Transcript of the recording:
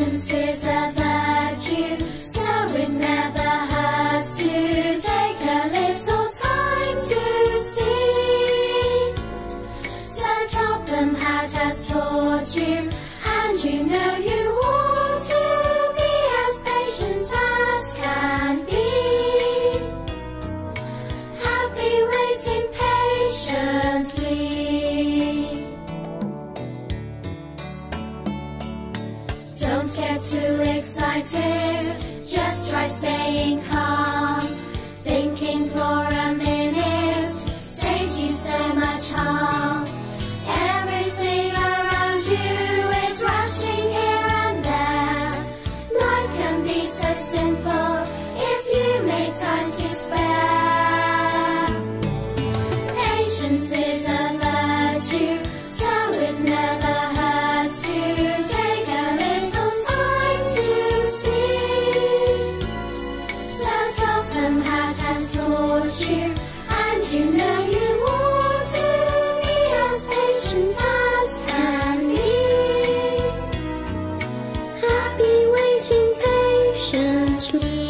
Patience is a virtue, so it never hurts to take a little time to see. So Topham Hatt has taught you, and you know you ought to be as patient as can be. Happy waiting patiently. Don't get too excited, just try staying calm. Thinking for a minute saves you so much harm. Everything around you is rushing here and there. Life can be so simple if you make time to spare. Patience is a virtue, so it never hurts to take a little time to see. So Topham Hatt has taught you, and you know you ought to be as patient as can be. Happy waiting patiently.